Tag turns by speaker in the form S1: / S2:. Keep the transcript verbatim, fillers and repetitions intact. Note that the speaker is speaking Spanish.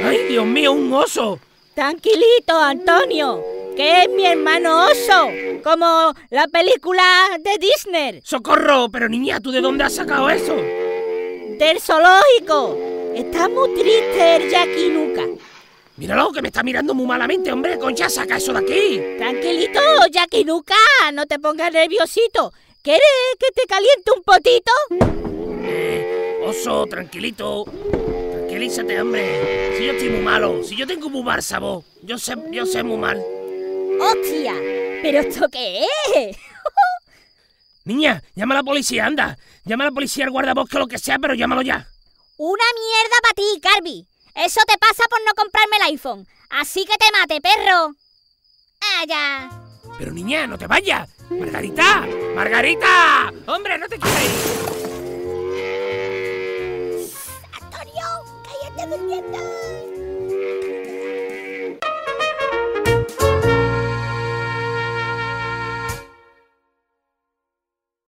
S1: ¡Ay, Dios mío, un oso!
S2: Tranquilito, Antonio, que es mi hermano oso, como la película de Disney.
S1: ¡Socorro! Pero niña, ¿tú de dónde has sacado eso?
S2: Del zoológico. Está muy triste el Jackie Nuka.
S1: Míralo, que me está mirando muy malamente, hombre. Concha, saca eso de aquí.
S2: Tranquilito, Jackie Nuka, no te pongas nerviosito. ¿Quieres que te caliente un potito?
S1: Eh, oso, tranquilito. Tranquilízate, hombre. Si yo estoy muy malo, si yo tengo muy mal sabor. Yo sé, yo sé muy mal.
S2: ¡Hostia! ¿Pero esto qué es?
S1: Niña, llama a la policía, anda. Llama a la policía, al guardabosque, lo que sea, pero llámalo ya.
S3: Una mierda para ti, Carby. Eso te pasa por no comprarme el iPhone. Así que te mate, perro. Ah, ya.
S1: Pero niña, no te vayas. Margarita, Margarita. Hombre, no te quieres ir.